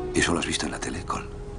¿Eso lo has visto en la tele, Cole?